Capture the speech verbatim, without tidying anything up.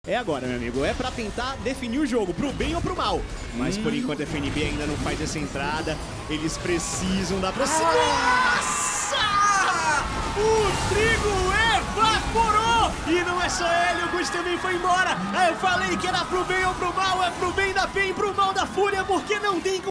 É agora, meu amigo. É pra tentar definir o jogo, pro bem ou pro mal. Mas, hum. por enquanto, a F N B ainda não faz essa entrada. Eles precisam da aproximação. Nossa! O trigo evaporou! E não é só ele, o Gus também foi embora. Eu falei que era pro bem ou pro mal. É pro bem da P E N, pro mal da Fúria, porque não tem